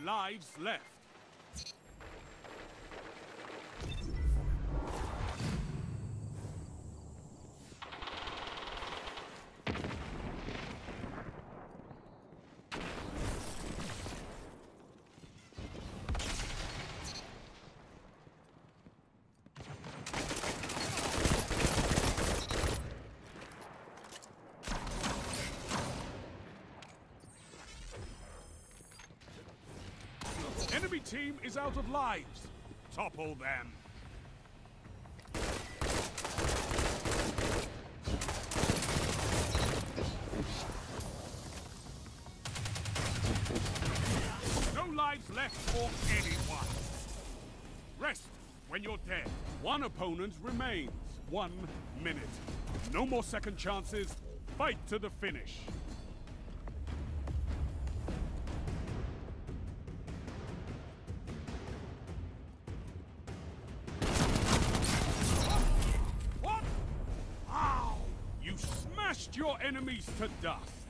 lives left. Enemy team is out of lives. Topple them. No lives left for anyone. Rest when you're dead. One opponent remains. 1 minute. No more second chances. Fight to the finish. What? Ow! You smashed your enemies to dust.